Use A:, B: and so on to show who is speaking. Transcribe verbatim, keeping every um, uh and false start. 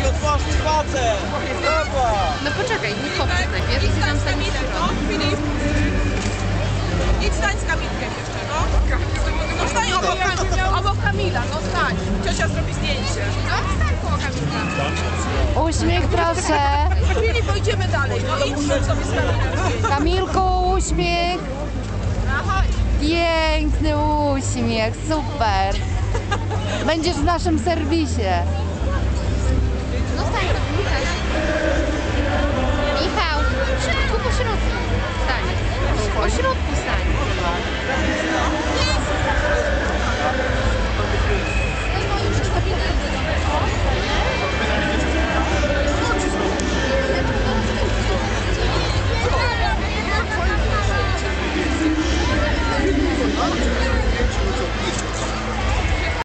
A: Jaki odważny facet! Brawa!
B: No poczekaj, nie kopnij najpierw.
C: Idź stań z Kamilkiem, no, Filip. Idź stań z Kamilkiem jeszcze, no. No stań obok, obok Kamila, no stań. Ciocia zrobi zdjęcie.
B: No stań koło Kamilka.
D: Uśmiech proszę.
C: Filip, pójdziemy dalej, no idź sobie z Kamilem.
D: Kamilku, uśmiech. Piękny uśmiech, super. Będziesz w naszym serwisie.
B: No stań, Michał. Michał, tu po środku stań. Po środku stań.